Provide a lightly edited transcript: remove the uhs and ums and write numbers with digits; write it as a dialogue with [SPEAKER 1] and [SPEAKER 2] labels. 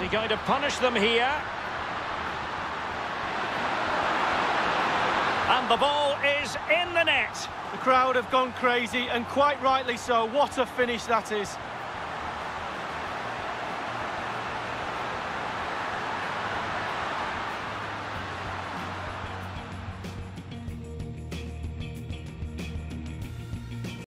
[SPEAKER 1] he going to punish them here? And the ball is in the net.
[SPEAKER 2] The crowd have gone crazy, and quite rightly so. What a finish that is.